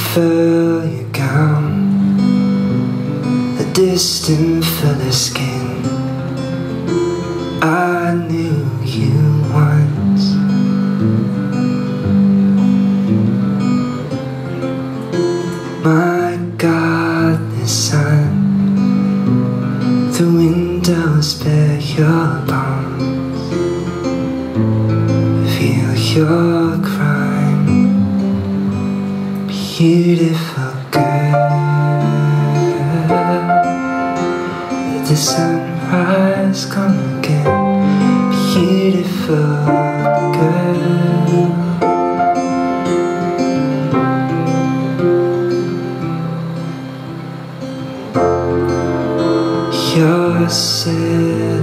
furl your gown, a distant feather skin. I knew you once. My God, the sun, the windows bear your palms, feel your crime, beautiful girl. The sunrise come again, beautiful girl. Your sail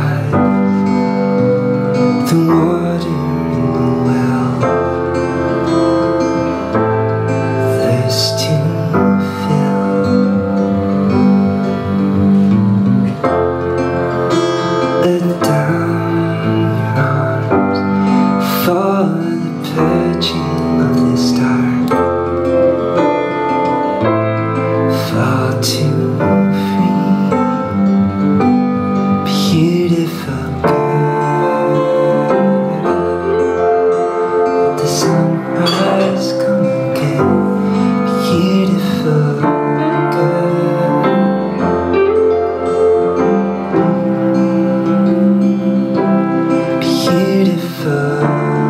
arrived, the water in the well, thirst to fill. Let down your arms for the purging of this dark, fall to beautiful girl. The sunrise come again, beautiful girl. Beautiful